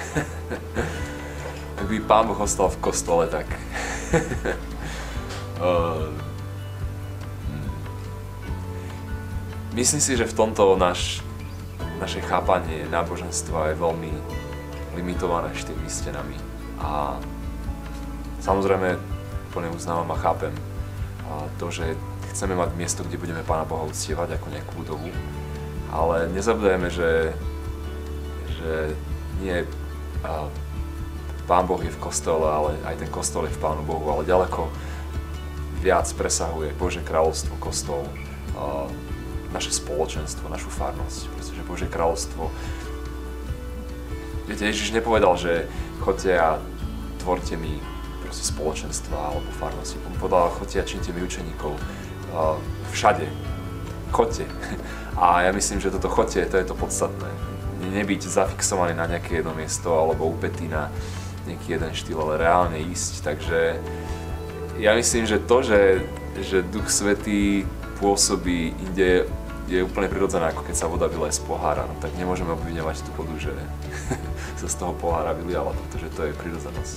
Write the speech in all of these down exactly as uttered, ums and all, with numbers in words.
Ak by Pán Boh ostal v kostole, tak... uh, myslím si, že v tomto naš, naše chápanie náboženstva je veľmi limitované štyrmi stenami. A samozrejme, plne uznávam a chápem a to, že chceme mať miesto, kde budeme Pána Boha uctievať ako nejakú budovu, ale nezabúdajme, že, že nie a Pán Boh je v kostole, ale aj ten kostol je v Pánu Bohu, ale ďaleko viac presahuje Božie kráľovstvo, kostol, a naše spoločenstvo, našu farnosť, pretože Božie kráľovstvo... Viete, Ježiš nepovedal, že choďte a tvorte mi proste spoločenstva alebo farnosti. On povedal, choďte a čínte mi učeníkov všade. Choďte. A ja myslím, že toto choďte, to je to podstatné. Nebyť zafixovaný na nejaké jedno miesto alebo upätý na nejaký jeden štýl, ale reálne ísť. Takže ja myslím, že to, že, že Duch Svätý pôsobí inde, je úplne prirodzené, ako keď sa voda vyleje z pohára. No, tak nemôžeme obviňovať tú vodu, že sa z toho pohára vyliala, pretože to je prirodzenosť.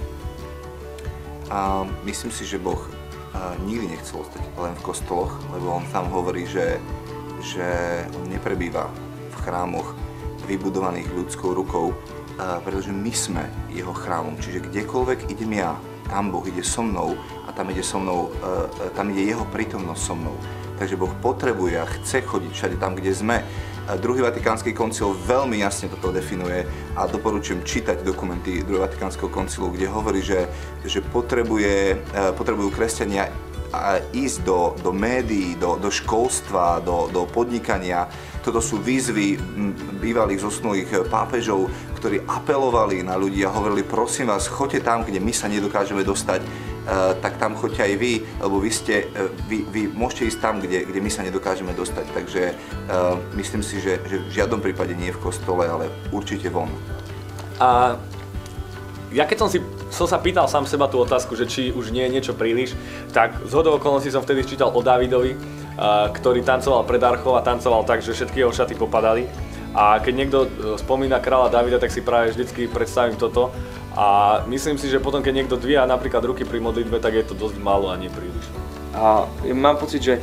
A myslím si, že Boh nikdy nechcel ostať len v kostoloch, lebo on sám hovorí, že, že on neprebýva v chrámoch vybudovaných ľudskou rukou, pretože my sme jeho chrámom. Čiže kdekoľvek idem ja, tam Boh ide so mnou a tam ide so mnou, tam ide jeho prítomnosť so mnou. Takže Boh potrebuje a chce chodiť všade tam, kde sme. Druhý Vatikánsky koncil veľmi jasne toto definuje a doporučujem čítať dokumenty Druhého Vatikánskeho koncilu, kde hovorí, že, že potrebuje, potrebujú kresťania ísť do, do médií, do, do školstva, do, do podnikania. Toto sú výzvy bývalých zosnulých pápežov, ktorí apelovali na ľudí a hovorili, prosím vás, choďte tam, kde my sa nedokážeme dostať, tak tam choďte aj vy, lebo vy, ste, vy, vy môžete ísť tam, kde, kde my sa nedokážeme dostať. Takže uh, myslím si, že, že v žiadnom prípade nie v kostole, ale určite von. A ja keď som, si, som sa pýtal sám seba tú otázku, že či už nie je niečo príliš, tak zhodou okolností som vtedy čítal o Dávidovi, uh, ktorý tancoval pred archou a tancoval tak, že všetky jeho šaty popadali. A keď niekto spomína kráľa Davida, tak si práve vždycky predstavím toto. A myslím si, že potom, keď niekto dvíha napríklad ruky pri modlitbe, tak je to dosť málo a nie príliš. A ja mám pocit, že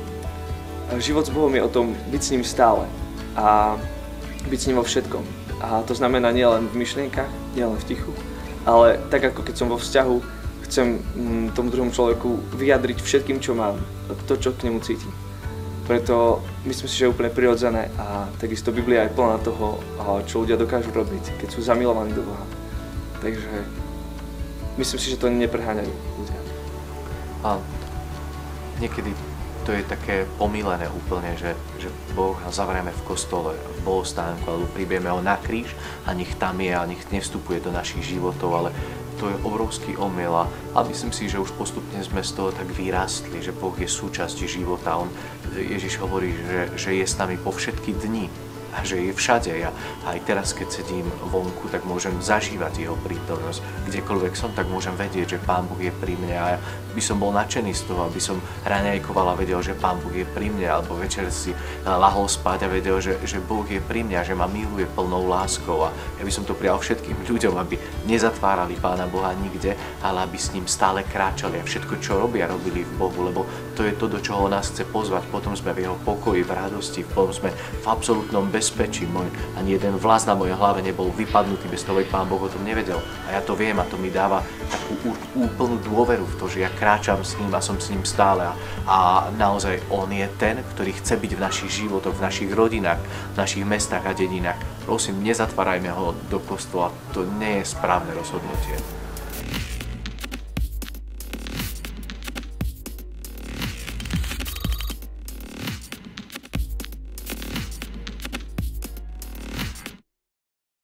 život s Bohom je o tom byť s ním stále a byť s ním vo všetkom. A to znamená nielen v myšlienkach, nielen v tichu, ale tak ako keď som vo vzťahu, chcem tomu druhému človeku vyjadriť všetkým, čo mám, to, čo k nemu cítim. Preto myslím si, že je úplne prirodzené a takisto Biblia je plná toho, čo ľudia dokážu robiť, keď sú zamilovaní do Boha. Takže myslím si, že to nepreháňajú ľudia. A niekedy to je také pomílené úplne, že, že Boh zavrieme v kostole, v bohostánku, alebo pribijeme ho na kríž a nech tam je a nech nevstupuje do našich životov, ale to je obrovský omyl a myslím si, že už postupne sme z toho tak vyrástli, že Boh je súčasť života. On, Ježiš hovorí, že, že je s nami po všetky dni. A že je všade. Ja aj teraz, keď sedím vonku, tak môžem zažívať jeho prítomnosť. Kdekoľvek som, tak môžem vedieť, že Pán Boh je pri mne. A ja by som bol nadšený z toho, aby som raňajkoval a vedel, že Pán Boh je pri mne. Alebo večer si lahol spať a vedel, že, že Boh je pri mne a že ma miluje plnou láskou. A ja by som to prijal všetkým ľuďom, aby nezatvárali Pána Boha nikde, ale aby s ním stále kráčali a všetko, čo robia, robili v Bohu. Lebo to je to, do čoho nás chce pozvať. Potom sme v jeho pokoji, v radosti, potom sme v absolútnom bezpečí. bezpečí. Môj, ani jeden vlas na mojej hlave nebol vypadnutý, bez toho, aby Pán Boh o tom nevedel. A ja to viem a to mi dáva takú úplnú dôveru v to, že ja kráčam s ním a som s ním stále. A, a naozaj on je ten, ktorý chce byť v našich životoch, v našich rodinách, v našich mestách a dedinách. Prosím, nezatvárajme ho do kostola, to nie je správne rozhodnutie.